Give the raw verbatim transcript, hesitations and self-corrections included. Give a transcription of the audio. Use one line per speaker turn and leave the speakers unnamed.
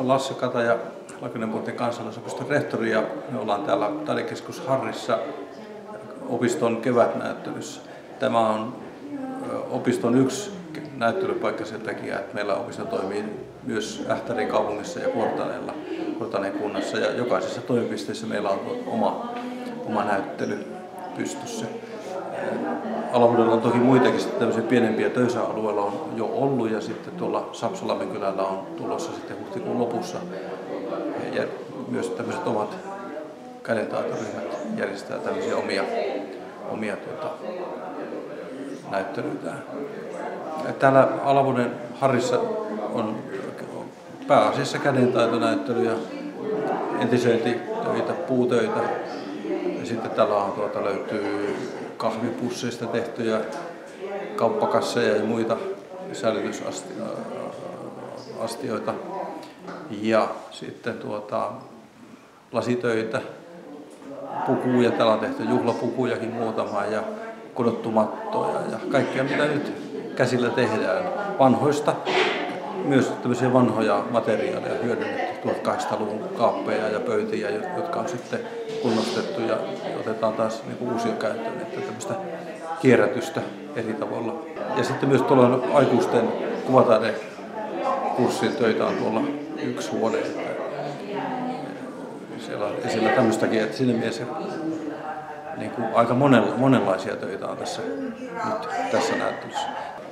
Lasse Kataja, Lakineuvontin kansalaisopiston rehtori, ja me ollaan täällä Taidekeskus Harrissa opiston kevätnäyttelyssä. Tämä on opiston yksi näyttelypaikka sen takia, että meillä opisto toimii myös Ähtärin kaupungissa ja Kuortaneella, Kuortaneen kunnassa, ja jokaisessa toimipisteessä meillä on oma, oma näyttely pystyssä. Alavuudella on toki muitakin tämmöisiä pienempiä töissä-alueilla on jo ollut, ja sitten tuolla Sapsalammen kylällä on tulossa sitten huhtikuun lopussa. Ja myös tämmöiset omat kädentaitoryhmät järjestää tämmöisiä omia, omia tuota, näyttelyitään. Täällä Alavuuden Harrissa on pääasiassa kädentaitonäyttelyjä, entisöintitöitä, puutöitä. Ja sitten täällä on, tuota, löytyy kahvipusseista tehtyjä kauppakasseja ja muita säilytysastioita. Ja sitten tuota, lasitöitä, pukuja, täällä on tehty juhlapukujakin muutama ja kudottu mattoja ja kaikkea mitä nyt käsillä tehdään. Vanhoista, myös tämmöisiä vanhoja materiaaleja hyödynnetty, tuhatkahdeksansataaluvun kaappeja ja pöytiä, jotka on sitten kunnostettu ja otetaan taas niin kuin uusia käyttöön, että tämmöistä kierrätystä eri tavalla. Ja sitten myös tuolla aikuisten kuvataidekurssin töitä on tuolla yksi huone. Siellä on esillä tämmöistäkin, että siinä mielessä niin kuin aika monenlaisia töitä on tässä, nyt tässä näyttelyssä.